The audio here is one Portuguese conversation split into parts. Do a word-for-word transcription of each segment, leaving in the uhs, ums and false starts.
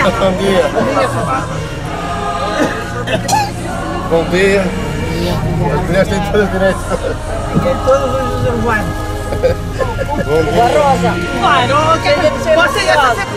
Bom dia. Bom dia. As mulheres têm todas direito. Tem todos os reservados. Bom dia. A Rosa. Claro, que deve ser você já está.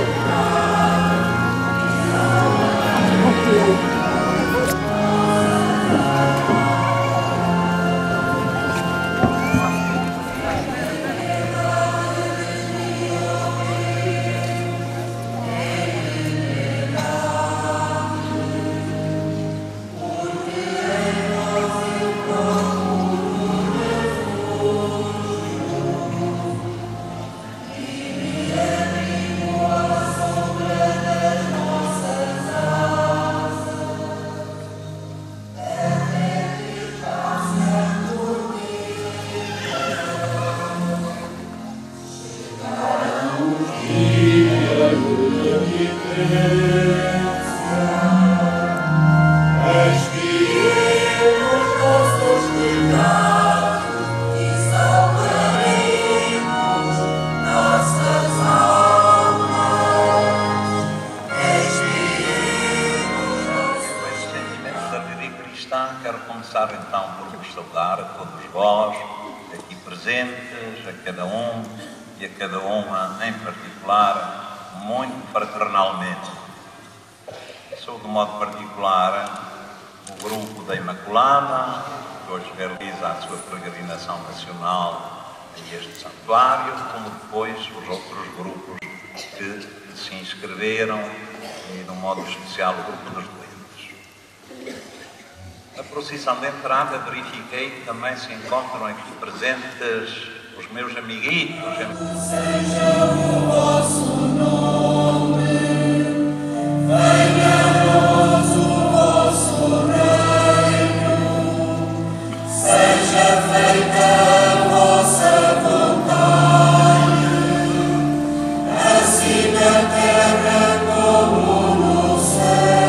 Quero começar então por vos saudar a todos vós, aqui presentes, a cada um e a cada uma em particular, muito fraternalmente. Sou de modo particular o grupo da Imaculada, que hoje realiza a sua peregrinação nacional a este santuário, como depois os outros grupos que se inscreveram e, de um modo especial, o grupo dos doentes. Na procissão de entrada verifiquei que também se encontram aqui presentes os meus amiguitos. Seja o vosso nome, venha a nós o vosso reino, seja feita a vossa vontade, assim na terra como no céu.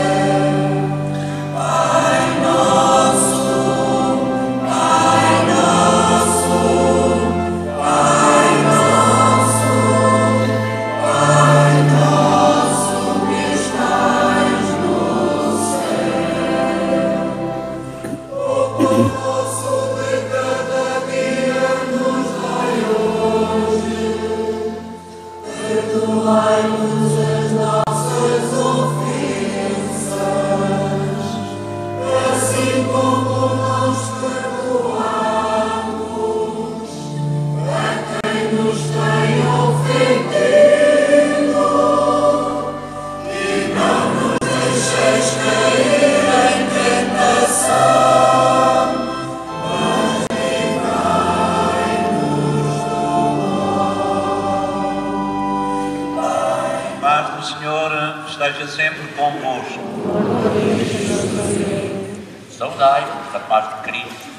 Esteja sempre convosco. Saudai-vos da paz de Cristo.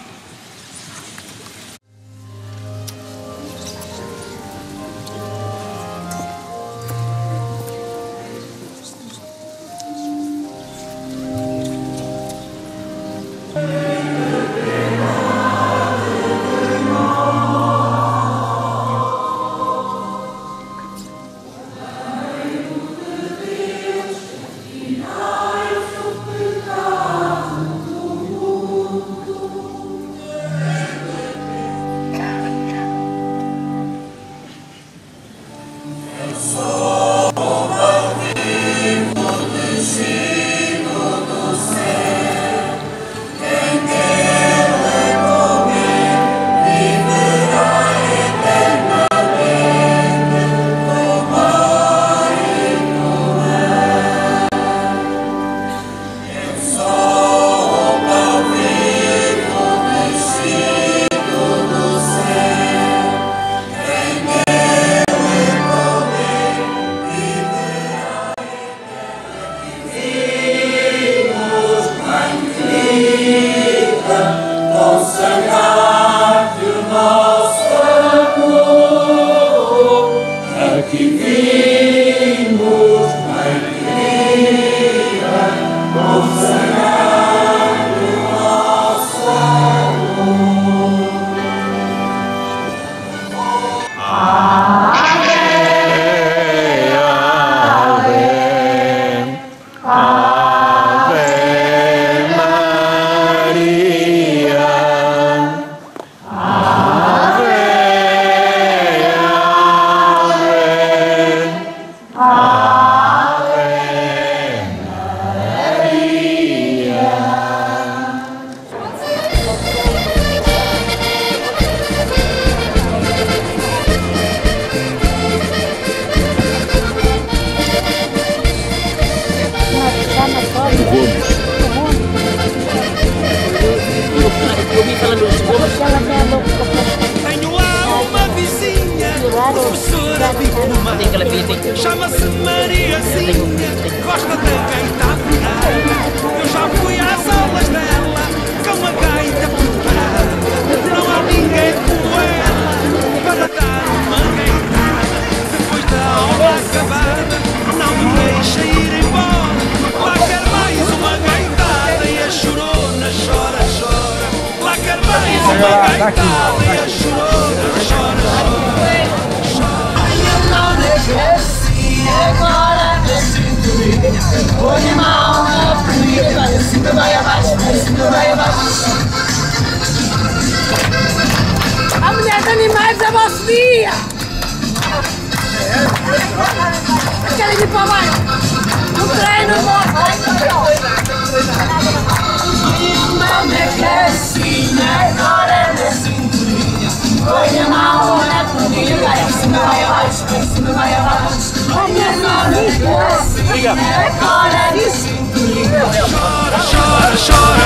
Thank you. chama-se Mariazinha, gosta da gaita a tocar. Eu já fui às aulas dela, com a gaita preparada. Não há ninguém como ela para dar uma gaitada. Depois da aula acabada, não me deixa ir embora. Lá quer mais uma gaitada e a chorona chora, chora. Lá quer mais uma gaitada e a chorona chora, chora. Eu não cresci, agora na cinturinha. Põe a mão na folia, vai acima, vai abaixo, vai acima, vai abaixo. A mulher de animais é vosso dia! Querem ir para baixo? No treino, no não me cresci, agora na cinturinha. Põe a mão na folia, vai acima, vai abaixo, vai acima, vai abaixo. Eu não me cresci, agora na cinturinha. Chora, chora, chora.